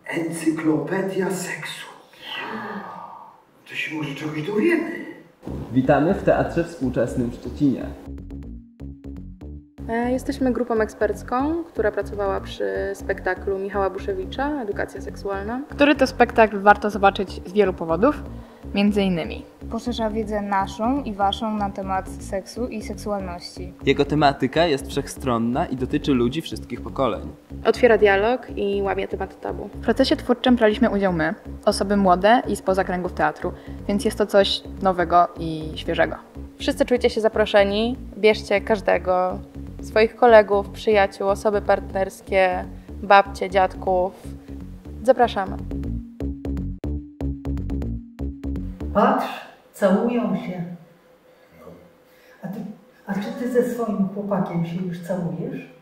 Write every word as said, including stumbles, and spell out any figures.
Encyklopedia seksu. To się może czegoś dowiemy. Witamy w Teatrze Współczesnym w Szczecinie. Jesteśmy grupą ekspercką, która pracowała przy spektaklu Michała Buszewicza Edukacja seksualna. Który to spektakl warto zobaczyć z wielu powodów, między innymi poszerza wiedzę naszą i waszą na temat seksu i seksualności. Jego tematyka jest wszechstronna i dotyczy ludzi wszystkich pokoleń. Otwiera dialog i łamie temat tabu. W procesie twórczym braliśmy udział my, osoby młode i spoza kręgów teatru, więc jest to coś nowego i świeżego. Wszyscy czujcie się zaproszeni, bierzcie każdego, swoich kolegów, przyjaciół, osoby partnerskie, babcie, dziadków. Zapraszamy. Patrz, całują się. A, ty, a czy ty ze swoim chłopakiem się już całujesz?